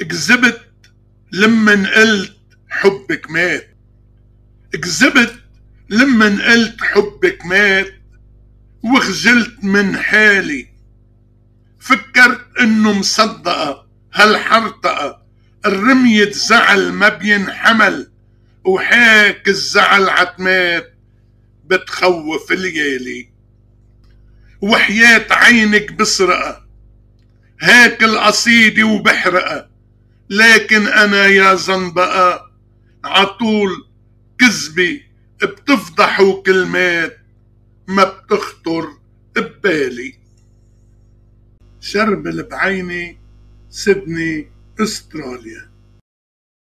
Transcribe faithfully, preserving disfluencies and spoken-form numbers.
كذبت لمن قلت حبك مات، كذبت لمن قلت حبك مات، وخجلت من حالي. فكرت انه مصدقة هالحرطقة، الرمية زعل ما بينحمل، وحاك الزعل عتمات بتخوف ليالي. وحياة عينك بسرقة هاك القصيدة وبحرقة، لكن انا يا زنبقة عطول كذبي بتفضحوا كلمات ما بتخطر ببالي. شربل بعيني، سيدني، استراليا.